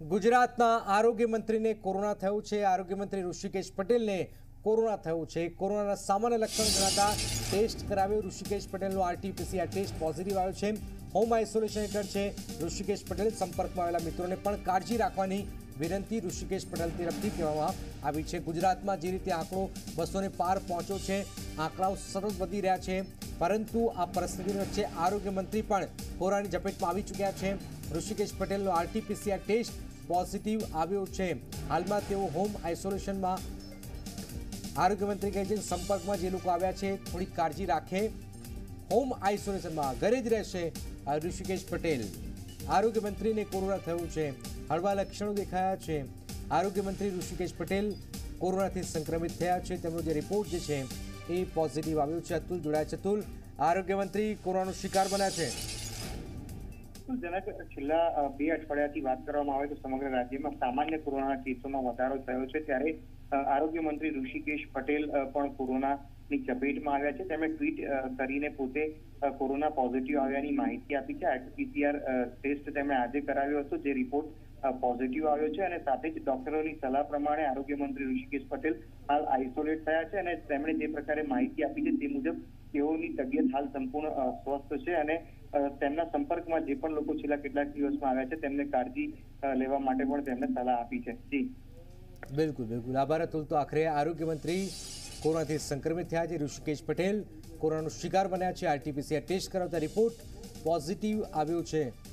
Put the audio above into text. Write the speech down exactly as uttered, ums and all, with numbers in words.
ગુજરાતના આરોગ્ય મંત્રીને કોરોના થયું છે। આરોગ્ય મંત્રી ઋષિકેશ પટેલને કોરોના થયું છે। કોરોનાના સામાન્ય લક્ષણ જણાતા ટેસ્ટ કરાવ્યો। ઋષિકેશ પટેલનો આરટીપીસીઆર ટેસ્ટ પોઝિટિવ આવ્યો છે। હોમ આઇસોલેશન હેઠળ છે ઋષિકેશ પટેલ। સંપર્કમાં આવેલા મિત્રોને પણ કાળજી રાખવાની વિનંતી ઋષિકેશ પટેલ તરફથી કહેવામાં આવી છે। ગુજરાતમાં જે રીતે આંકડો બસોને પાર પહોંચ્યો છે, આંકડાઓ સતત વધી રહ્યા છે, પરંતુ આ પરિસ્થિતિ વચ્ચે આરોગ્ય મંત્રી પણ કોરોનાની ઝપેટમાં આવી ચૂક્યા છે। ઋષિકેશ પટેલનો આરટીપીસીઆર ટેસ્ટ પોઝિટિવ આવ્યો છે। હાલમાં તેઓ હોમ આઇસોલેશનમાં। આરોગ્ય મંત્રી કહે છે કે સંપર્કમાં જે લોકો આવ્યા છે થોડી કાળજી રાખે, હોમ આઇસોલેશનમાં ઘરે જ રહેશે ઋષિકેશ પટેલ। આરોગ્ય મંત્રીને કોરોના થયું છે, હળવા લક્ષણો દેખાયા છે। આરોગ્ય મંત્રી ઋષિકેશ પટેલ કોરોનાથી સંક્રમિત થયા છે, તેમનો જે રિપોર્ટ જે છે એ પોઝિટિવ આવ્યો છે। અતુલ જોડાયા છે। અતુલ, આરોગ્ય મંત્રી કોરોનાનો શિકાર બન્યા છે। જનક, છેલ્લા બે અઠવાડિયાથી વાત કરવામાં આવે તો સમગ્ર રાજ્યમાં સામાન્ય કોરોનાના કેસોમાં વધારો થયો છે, ત્યારે આરોગ્ય મંત્રી ઋષિકેશ પટેલ પણ કોરોનાની ચપેટમાં આવ્યા છે। તેમણે ટ્વીટ કરીને પોતે કોરોના પોઝિટિવ આવ્યાની માહિતી આપી છે। આરટીપીસીઆર ટેસ્ટ તેમણે આજે કરાવ્યો હતો, જે રિપોર્ટ પોઝિટિવ આવ્યો છે, અને સાથે જ ડોક્ટરોની સલાહ પ્રમાણે આરોગ્ય મંત્રી ઋષિકેશ પટેલ હાલ આઇસોલેટ થયા છે। અને તેમણે જે પ્રકારે માહિતી આપી છે તે મુજબ તેઓની તબિયત હાલ સંપૂર્ણ સ્વસ્થ છે, અને તેમના સંપર્કમાં જે પણ લોકો છેલ્લા કેટલાક દિવસમાં આવ્યા છે તેમને કાળજી લેવા માટે પણ તેમને સલાહ આપી છે। જી બિલકુલ બિલકુલ આભાર અતુલ। તો આખરે આરોગ્ય મંત્રી કોરોનાથી સંક્રમિત થયા છે, ઋષિકેશ પટેલ કોરોનાનો શિકાર બન્યા છે। આરટીપીસીઆર ટેસ્ટ કરાવતા રિપોર્ટ પોઝિટિવ આવ્યો છે।